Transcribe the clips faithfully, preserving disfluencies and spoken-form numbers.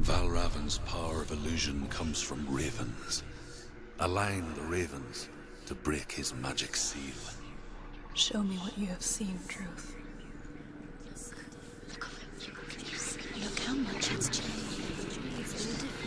Valravan's power of illusion comes from ravens. Align the ravens to break his magic seal. Show me what you have seen, Truth. Look how much it's changed. It's all different.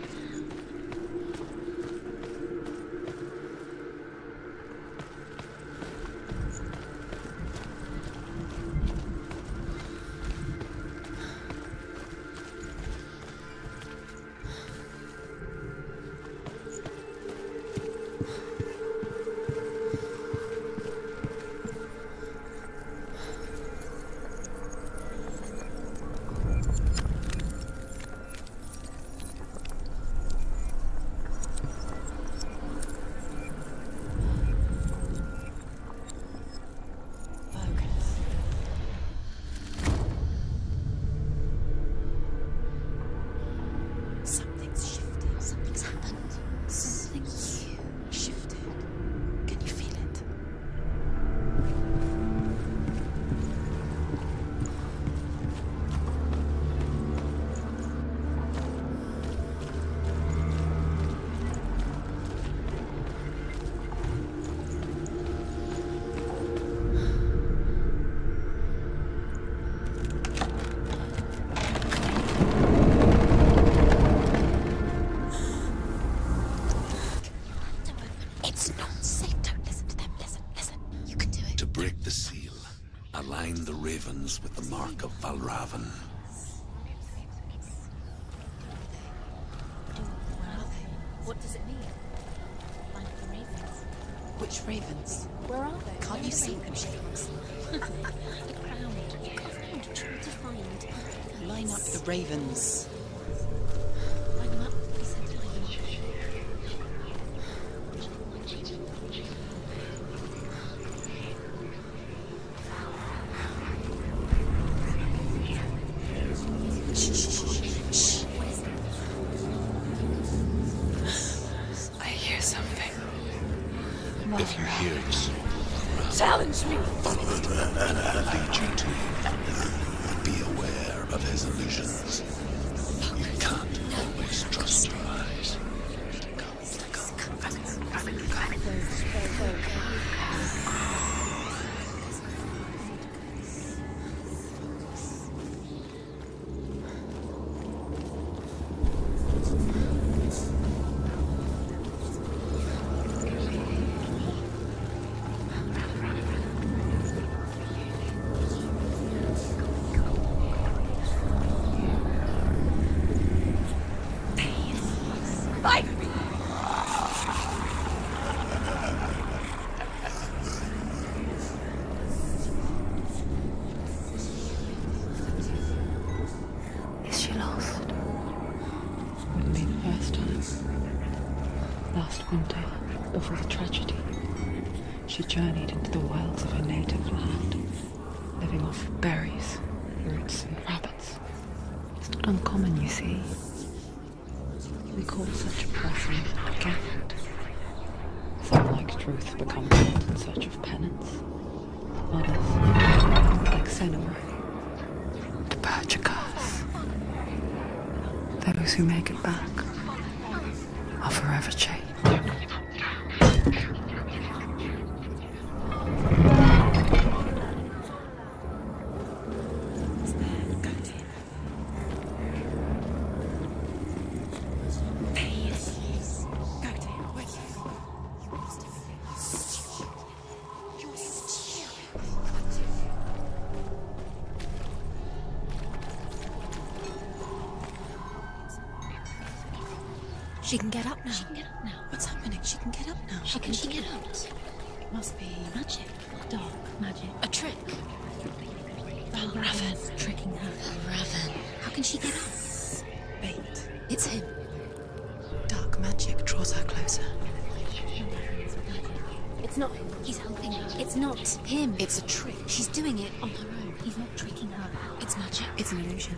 With the mark of Valravan. What does it mean? Like the ravens. Which ravens? Where are they? Can't you see them, Shakes? The crowd. I'm trying to find. Line up the ravens. Line them up. He said to line them up. If you hear this, challenge me! and I lead you to him. Be aware of his illusions. You can't always trust your eyes. Winter, before the tragedy, she journeyed into the wilds of her native land, living off berries, roots, and rabbits. It's not uncommon, you see. We call such a person a gift. Some, like Truth, become caught in search of penance. Others, like Senua, to purge a curse. Those who make it back are forever changed. She can get up now. She can get up now. What's happening? She can get up now. How can she get up? It must be magic. Dark magic. a trick. Valravan tricking her. Valravan. How can she get up? Bait. It's him. Dark magic draws her closer. It's not him. He's helping her. It's not him. It's a trick. She's doing it on her own. He's not tricking her. It's magic. It's an illusion.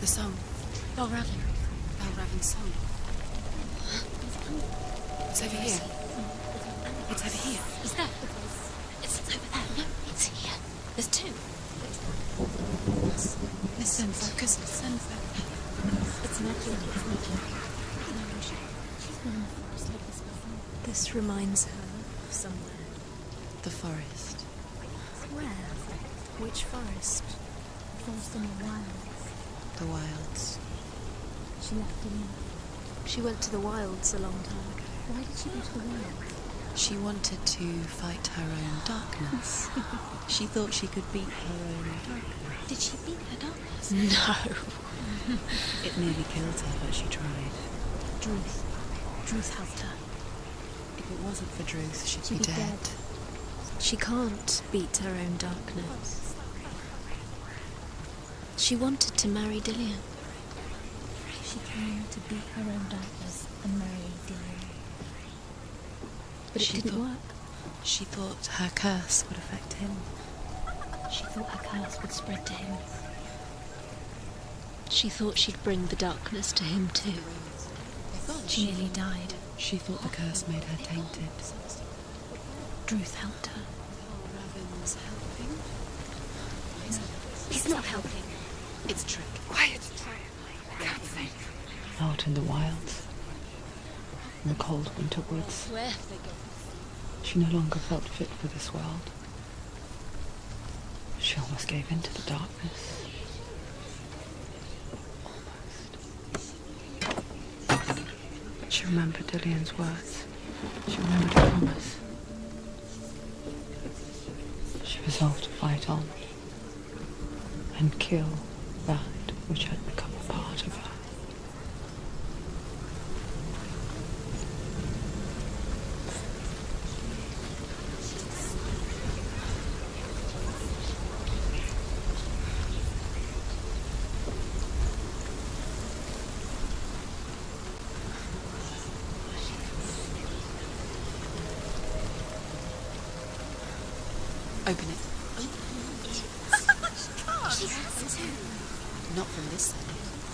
The song. Balravin. Balravin's song. It's over here. It's over here. Is that? It's over there. No, it's here. There's two. Listen, focus, listen. It's not here. It's not here. This reminds her of somewhere. The forest. Where? Which forest? Forest in the wilds. The wilds. She left him. She went to the wilds a long time ago. Why did she go to the wilds? She wanted to fight her own darkness. She thought she could beat her own darkness. Did she beat her darkness? No. It nearly killed her, but she tried. Druth. Druth helped her. If it wasn't for Druth, she'd, She'd be, be dead. dead. She can't beat her own darkness. She wanted to marry Dillion. She came to beat her own darkness and marry Dillion. But it She didn't thought- work. She thought her curse would affect him. She thought her curse would spread to him. She thought she'd bring the darkness to him too. She nearly died. She thought the curse made her tainted. Druth helped her. Balravin's helping? He's not helping. It's a trick. Quiet. Can't think. Out in the wilds, in the cold winter woods, Where? she no longer felt fit for this world. She almost gave in to the darkness. Almost. She remembered Dillion's words. She remembered her promise. She resolved to fight on and kill that which had become a part of her. Open it. She has to. Not from this side.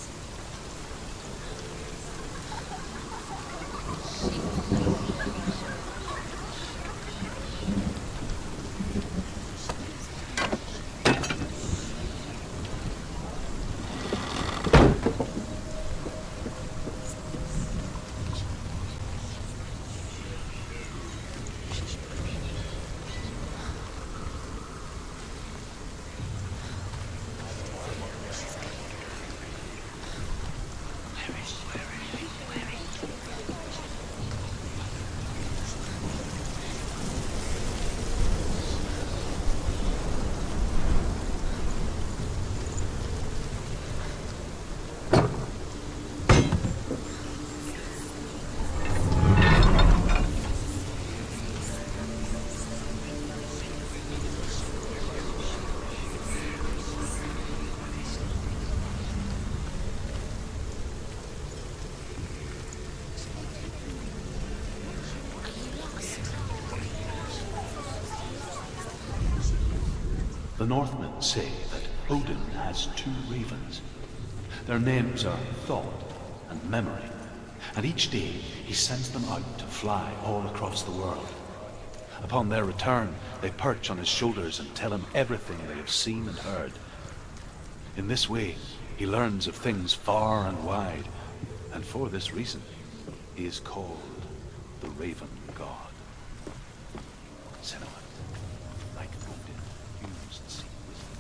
The Northmen say that Odin has two ravens. Their names are Thought and Memory, and each day he sends them out to fly all across the world. Upon their return, they perch on his shoulders and tell him everything they have seen and heard. In this way, he learns of things far and wide, and for this reason, he is called the Raven God. Senua, like Odin, used sea wisdom.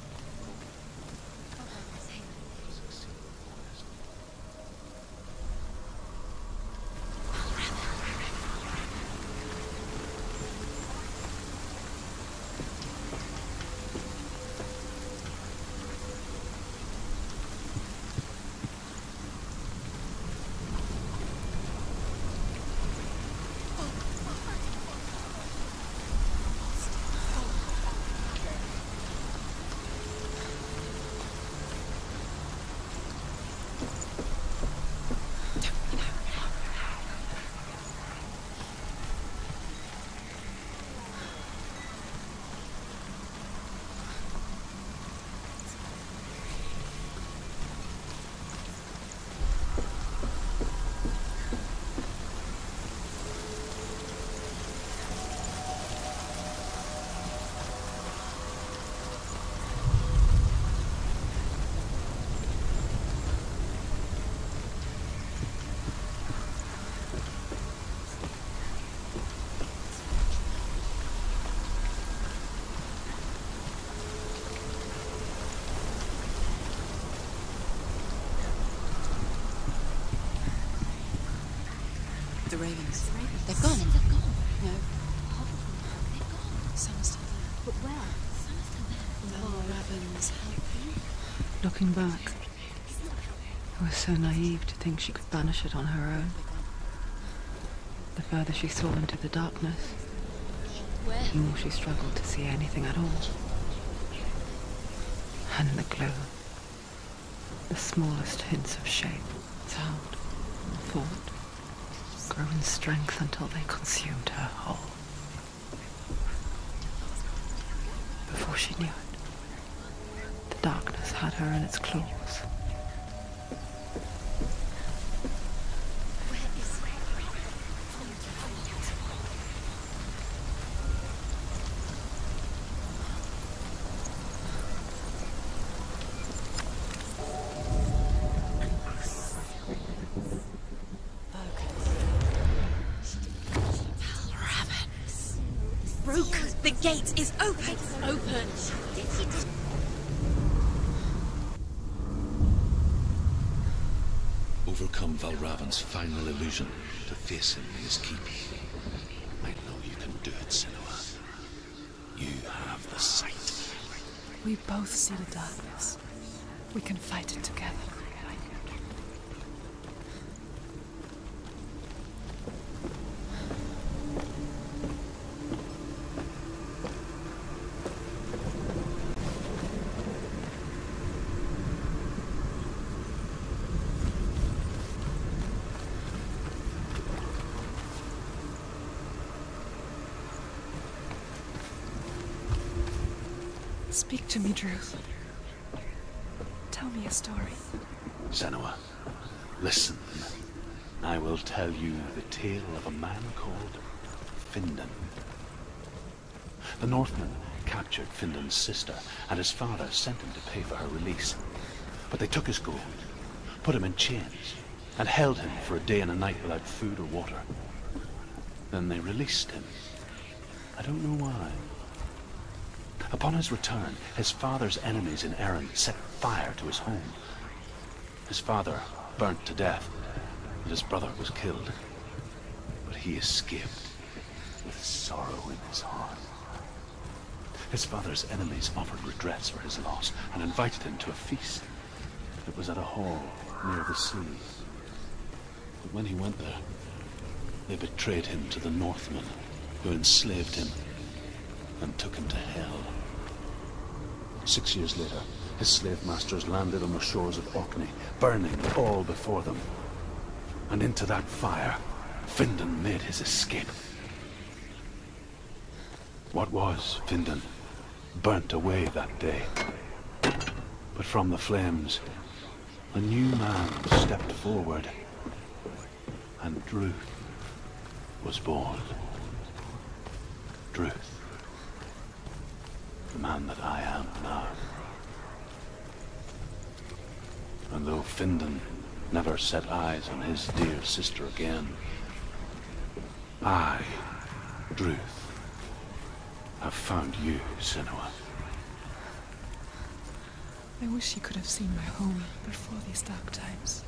The ravens. They've gone. They've gone. No. They've gone. Some are still there. But where? Some are still there. Val Ravens helping. Looking back, I was so naive to think she could banish it on her own. The further she saw into the darkness, the more she struggled to see anything at all. And the glow, the smallest hints of shape, sound, and thought, grew in strength until they consumed her whole. Before she knew it, the darkness had her in its claws. The gate is open! It's open! Overcome Valravn's final illusion to face him in his keep. I know you can do it, Senua. You have the sight. We both see the darkness. We can fight it together. Speak to me, Druth. Tell me a story. Senua, listen. I will tell you the tale of a man called Findan. The Northmen captured Findan's sister, and his father sent him to pay for her release. But they took his gold, put him in chains, and held him for a day and a night without food or water. Then they released him. I don't know why. Upon his return, his father's enemies in Erin set fire to his home. His father burnt to death, and his brother was killed. But he escaped with sorrow in his heart. His father's enemies offered redress for his loss and invited him to a feast. It was at a hall near the sea. But when he went there, they betrayed him to the Northmen, who enslaved him and took him to hell. Six years later, his slave masters landed on the shores of Orkney, burning all before them. And into that fire, Findan made his escape. What was Findan burnt away that day. But from the flames, a new man stepped forward, and Druth was born. Druth. The man that I am now. And though Findan never set eyes on his dear sister again, I, Druth, have found you, Senua. I wish you could have seen my home before these dark times.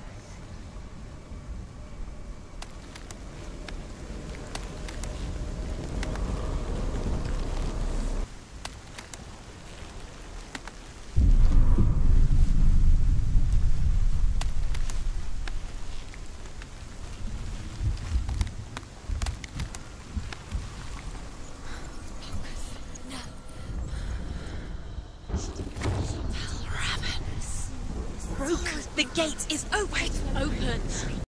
The gate is open! Open!